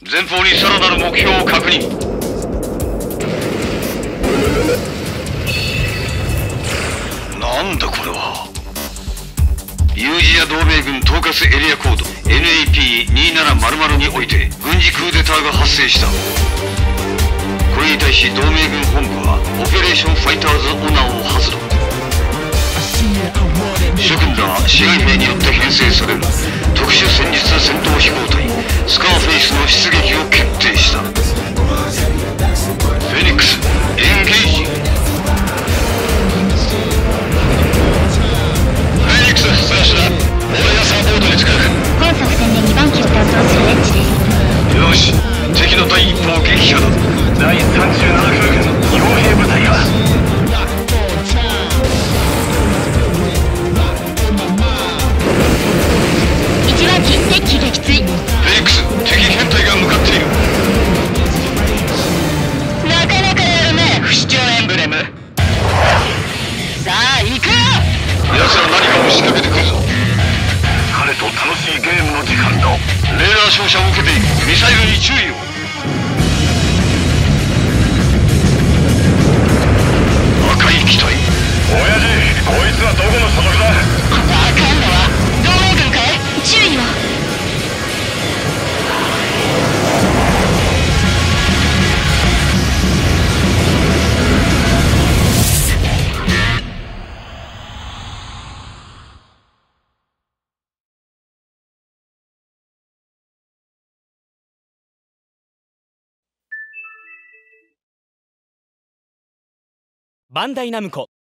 前方にさらなる目標を確認。なんだこれは。ユージア同盟軍統括エリアコード NAP2700 において軍事クーデターが発生した。これに対し同盟軍本部はオペレーションファイターズオナーを発動。諸君ら志願兵によって編成される特殊戦術戦闘飛行隊スカーフェイスの出撃を決定した。フェニックスエンゲージ。フェニックススラッシュだ。俺がサポートにつく。 本作戦で2番機を担当するエッジです。 よし、敵の第一歩を撃破だ。第37空軍傭兵部隊が 1番機敵機撃墜。 フェニックス敵編隊が向かっている。 なかなかやるね、不死鳥エンブレム。さあ行くよ。 奴ら何かを仕掛けてくるぞ。 彼と楽しいゲームの時間だ。 レーダー照射を受けている。ミサイルに注意を。赤い機体。 親父、こいつはどこの所属だ。 あかんのは同盟軍かい。注意を。 バンダイナムコ